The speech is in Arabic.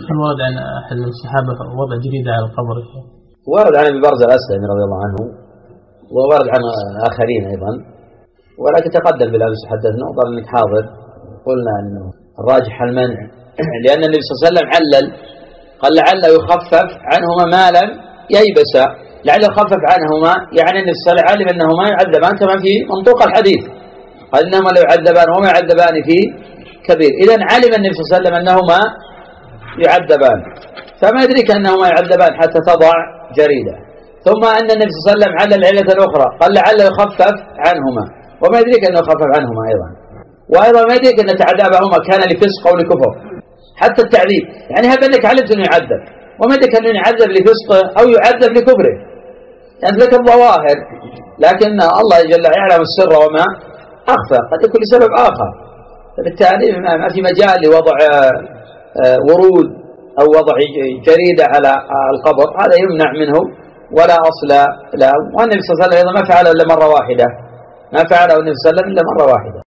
هل ورد عن أحد من الصحابة وضع جريدة على القبر؟ ورد عن أبي برزة الأسلمي رضي الله عنه، وورد عن آخرين أيضا، ولكن تقدم بالأمس حدثنا وقال أنك حاضر، قلنا أنه الراجح المنع لأن النبي صلى الله عليه وسلم علل، قال لعل يخفف عنهما ما لم ييبسا، لعل يخفف عنهما يعني النبي صلى الله عليه وسلم علم أنهما يعذبان كما في منطوق الحديث، قال إنهما لا يعذبان وما يعذبان في كبير. إذن علم النبي صلى الله عليه وسلم أنهما يعذبان، فما يدريك أنهما يعذبان حتى تضع جريدة. ثم أن النبي صلى الله عليه وسلم علل العلة الأخرى قال لعل يخفف عنهما، وما يدريك أنه يخفف عنهما أيضا، وأيضا ما يدريك أن تعذابهما كان لفسق أو لكفر، حتى التعذيب يعني هذا أنك علمت أنه يعذب، وما يدريك أنه يعذب لفسقه أو يعذب لكفره، يعني لك الظواهر، لكن الله جل يعلم السر وما أخفى، قد يكون لسبب آخر، فبالتالي ما في مجال لوضع ورود أو وضع جريدة على القبر، هذا يمنع منه ولا أصل له. والنبي صلى الله عليه وسلم ما فعله إلا مرة واحدة، ما فعله النبي صلى الله عليه وسلم إلا مرة واحدة.